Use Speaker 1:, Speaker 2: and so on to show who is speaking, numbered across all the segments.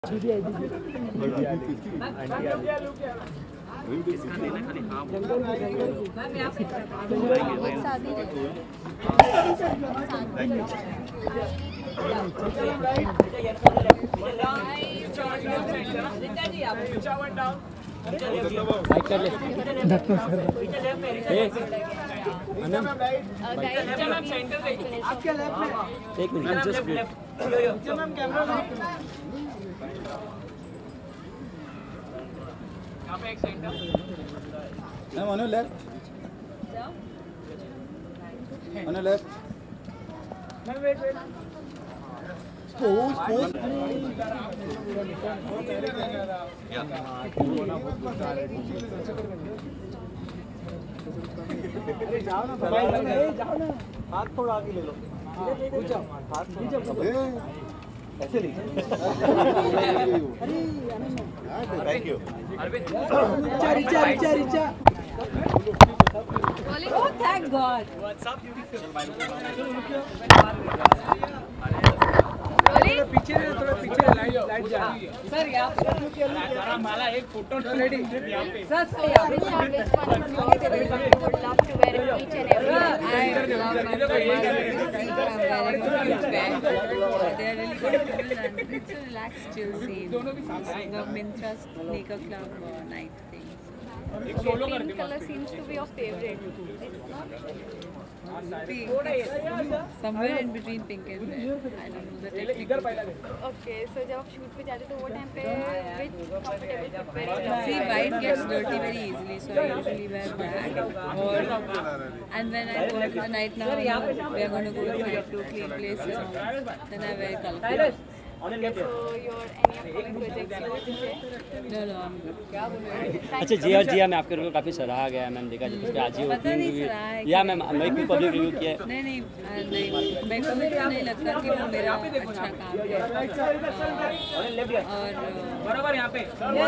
Speaker 1: Ma'am, on your left. On your left.
Speaker 2: Ma'am, wait.
Speaker 1: Pose.
Speaker 2: जाओ ना, हाथ थोड़ा आगे ले लो। ऐसे नहीं। Thank you. Richa.
Speaker 3: Oh, thank God.
Speaker 2: What's up, beautiful?
Speaker 4: पीछे लाइट जा रही है
Speaker 3: सर यहाँ पे
Speaker 4: जरा माला एक photo ready
Speaker 3: sir would love to wear it each and every day. I love my They're really good and it's a relaxed chill scene. The Mintra sneaker club night thing.
Speaker 5: Pink color seems to be your favorite. It's not
Speaker 3: Pink. Somewhere in between pink and red. I don't know the technical.
Speaker 5: okay. So जब आप shoot पे जाते तो वो time पे which comfortable footwear?
Speaker 3: See, white gets dirty very easily, so I usually wear black. And when I go to the night now, we are going to go inside to clean places. Then I wear colorful.
Speaker 5: So your any upcoming projects you would say?
Speaker 3: No, I'm good.
Speaker 6: अच्छा जिया में आपके role काफ़ी सराहा गया है ma'am, देखा जाए उसके आज ही
Speaker 3: पता नहीं सराहा है
Speaker 6: या मैम मैं भी पब्लिक रिव्यू किया है।
Speaker 3: नहीं मेरे को नहीं लगता कि वो मेरा अच्छा काम है और
Speaker 4: बराबर यहाँ पे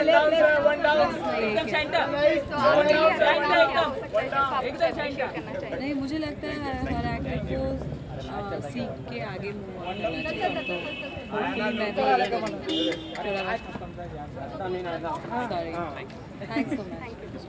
Speaker 3: नहीं मुझे लगता है हर एक्टर को सीख के आगे मूव ऑन करना चाहिए तो मैं भी थोड़ा सॉरी थैंक्स सो मच।